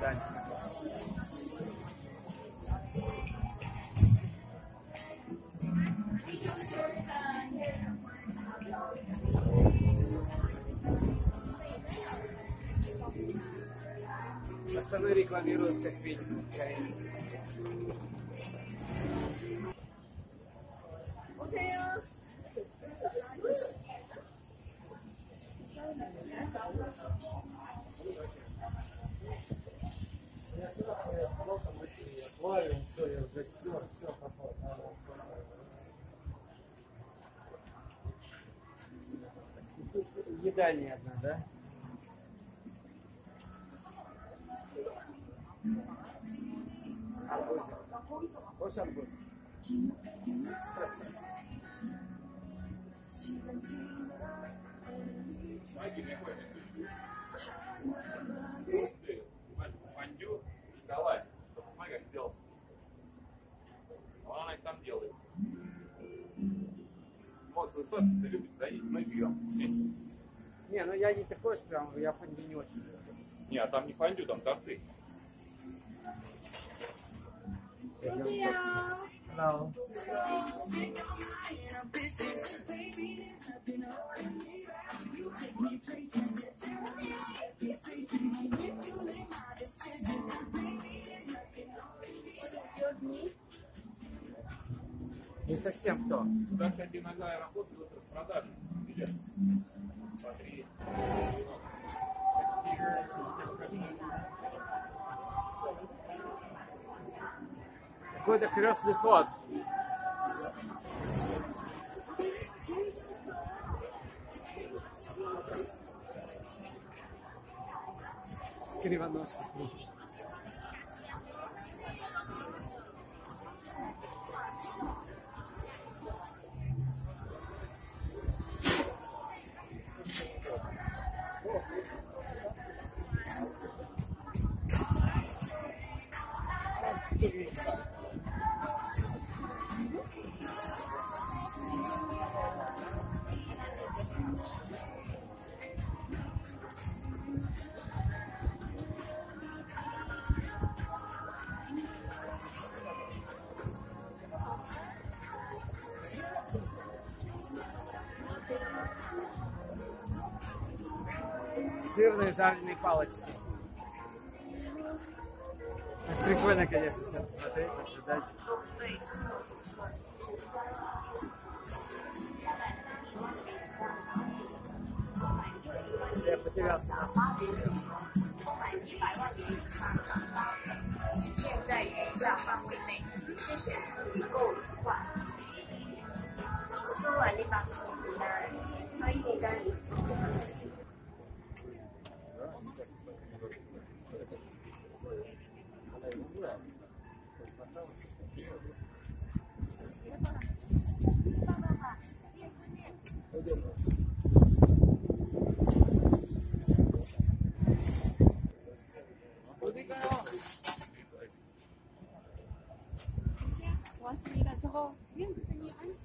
танцы. Пацаны рекламируют косметику корейскую. Еда не одна, да? Арбуз. Хочешь арбуз? Фондю, давай. Посмотри, как сделал. Она их там делает. Вот, высоко ты любишь, да, есть, мы пьем. Не, ну я не такой, что прям, я фондю не очень люблю. Не, а там не фондю, там торты. Hello. Не совсем кто. Туда, кстати, иногда работают в продаже. Билет. Смотри. Какой-то крестный ход. Кривоносный. Сырные жареные палочки. Прикольно, конечно, смотреть, наблюдать. Я потерялся. 고맙습니다. 저거 그냥 주세요.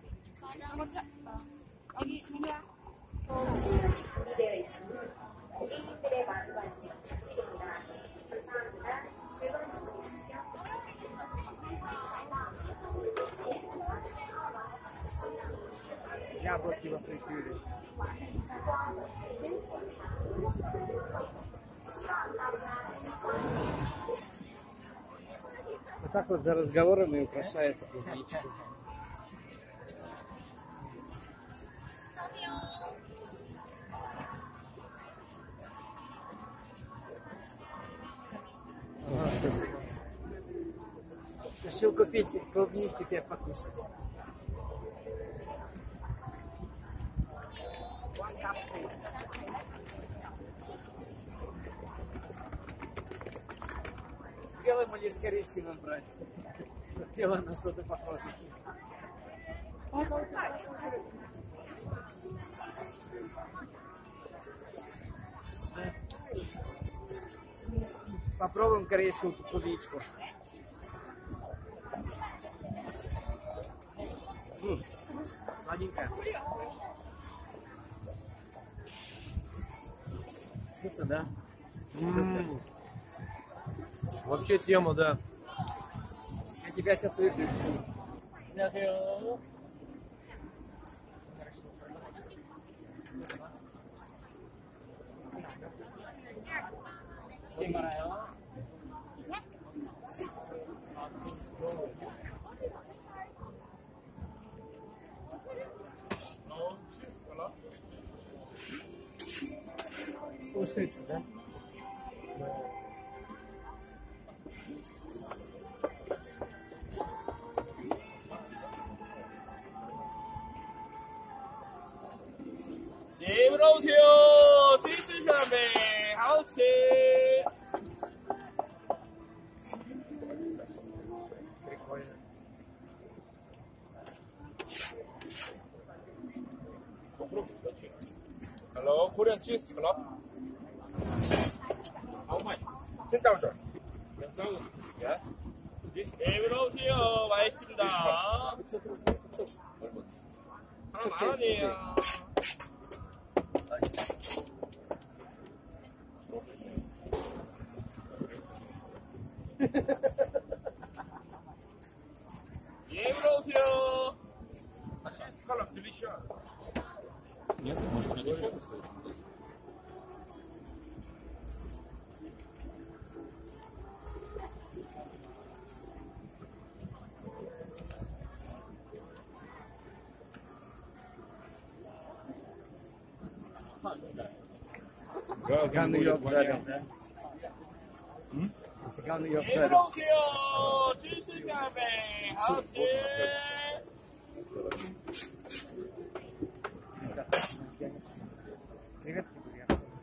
여기 있습니다. 준비되어 있으니 고객님들의 많은 관심 부탁드립니다. 감사합니다. 즐거운 시간 되십시오. Яблоки во фритюре. Вот так вот за разговорами украшает клубничку. Решил купить клубнички себе покушать. С белым или с коричневым брать? Хотела на что-то похоже. Попробуем корейскую клубничку. Сладенькая. Вкусно, да? Вообще тема, да. Я тебя сейчас выключу. 안녕하세요. Всем 많아요. Устрицы, да? 네, 들어오세요. 芝士上面好吃。 Прикольно. Hello, Korean cheese club. How much? 10,000. 10,000. Yeah. 네, 들어오세요. 맛있습니다. 하나 10,000원이에요. 예, 들어오세요. cheese club delicious. Нет, может быть, еще? Фига на ее обжарил, да? Фига на ее 예, обжарил. 들어오세요. 芝士上面好吃。 Привет, Сибирь.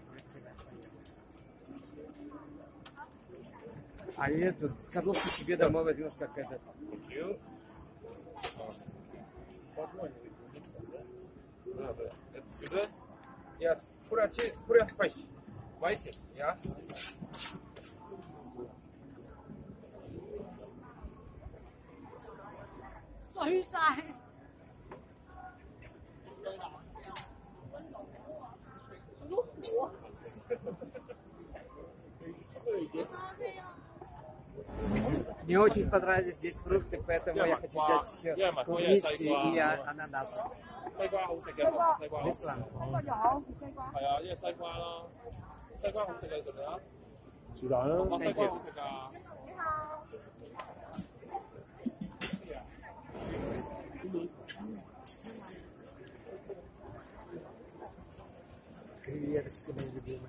А я эту скорлупку себе домой возьмешь, как этот. Да, да. Это сюда. Я Korean spicy. Spicy, yeah. Мне очень понравились здесь фрукты, поэтому я хочу взять еще Я клубнички я и ананас. 西瓜好食嘅，西瓜。 This one. 係啊，因為西瓜啦，西瓜好食嘅，食唔食啊？ 是的， 我西瓜好食㗎。 Креветочки мои любимые.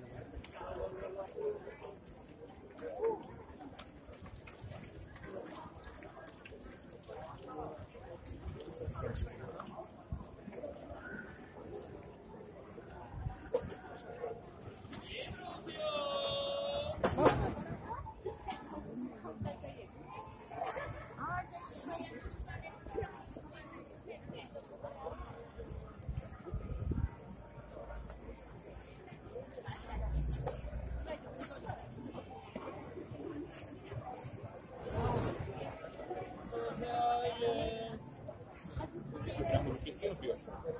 Прямо русский цен пьет.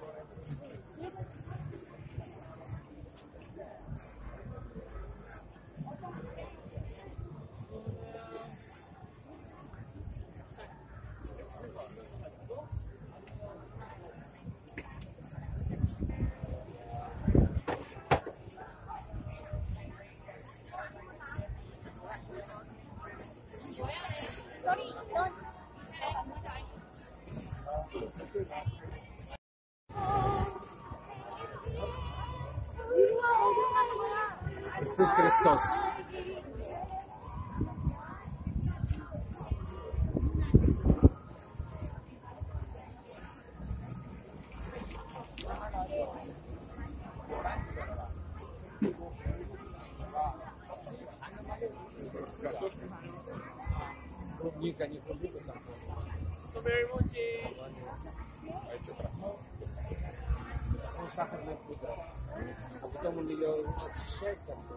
Иисус Христос. Клубника, не клубника, сам. Strawberry mochi. Ну, сахарная пудра. А потом он ее очищает как-то.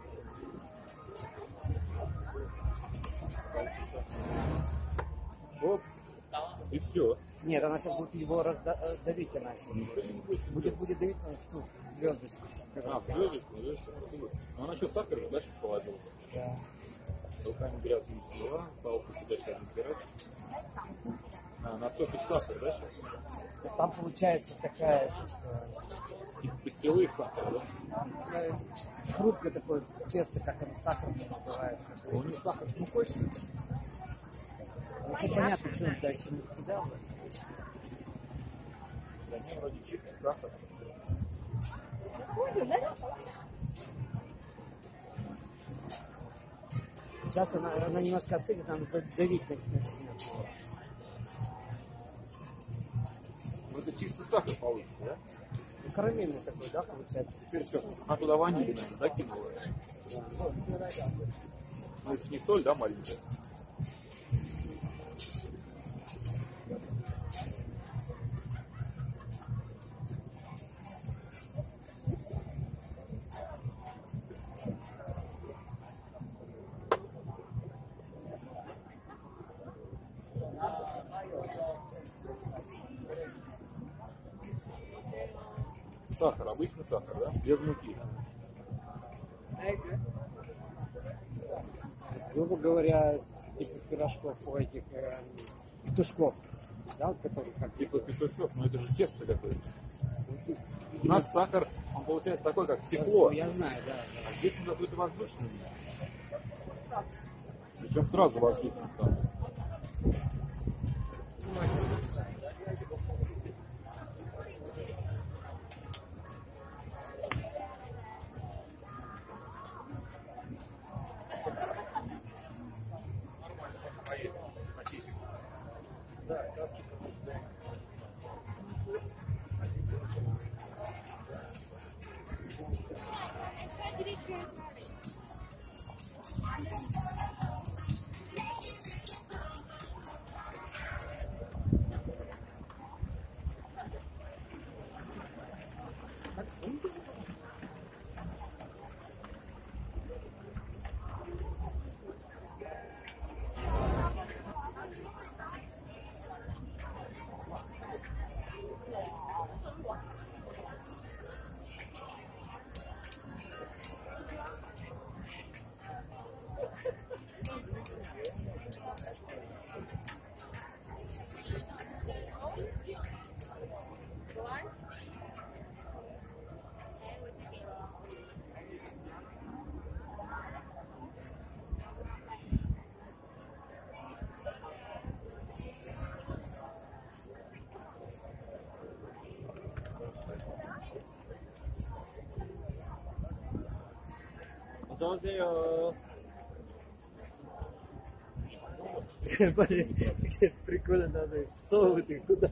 Оп. И все. Нет, она сейчас будет его давить, она. Будет давить на звездочку. А, звездочку, звездочку. Ну, она что, сахар, да, сейчас положила? Да. Руками грязные дела, палку сюда сейчас разбирать. На кофе сахар, да, сейчас? Там получается такая Типа пастилы сахар, да? хрупкое такое тесто, как оно сахарное называется. У них сахар с мукой, что ли? Ну, непонятно, что он дальше не кидал. Да не, вроде чистый сахар. Сейчас она немножко остынет, она давить начнет. Ну это чистый сахар получится, да? Ну, карамельный такой, да, получается? Теперь что? А туда ванили, наверное, да, кинула? Ну это не соль, да, маленькая? Сахар, обычный сахар, да? Без муки. Грубо говоря, типа пирожков, этих петушков, да, вот которые как Типа петушок, но это же тесто какое-то. У нас сахар, он получается такой, как стекло. я знаю, да. А здесь он какой-то воздушный. Причем сразу воздушный стал. 어서오세요. Прикольно, надо всовывать их туда.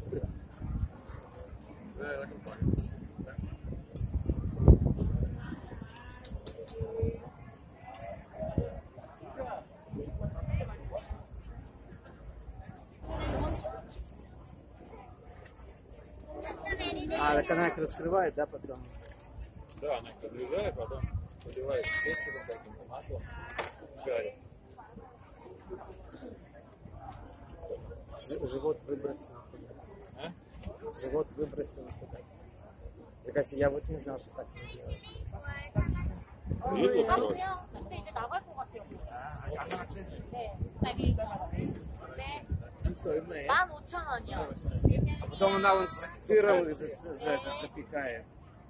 А, так она их раскрывает, да, потом? Да, она их разрезает, потом поливает кетчупом каким-то, маслом, жарит. Живот выбросил. А? Живот выбросил туда. Так, если я вот не знал, что так не делать. Видел кровь? 근데 이제 나갈 것 같아요. 네. 여기 네. 15,000원이요. А потом она вот с сыром запекает.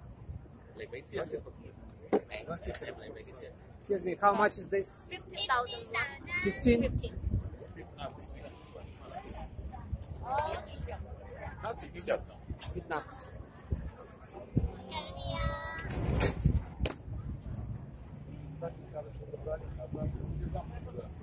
Excuse me, how much is this? 15,000 won. 15? 15. 여기 있어요. 15,50. 15. 안녕하세요.